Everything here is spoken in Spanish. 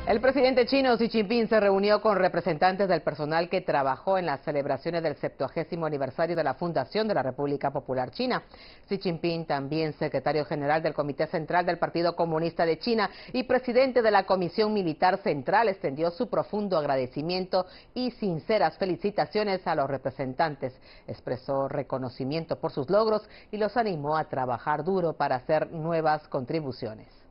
El presidente chino Xi Jinping se reunió con representantes del personal que trabajó en las celebraciones del 70º aniversario de la fundación de la República Popular China. Xi Jinping, también secretario general del Comité Central del Partido Comunista de China y presidente de la Comisión Militar Central, extendió su profundo agradecimiento y sinceras felicitaciones a los representantes. Expresó reconocimiento por sus logros y los animó a trabajar duro para hacer nuevas contribuciones.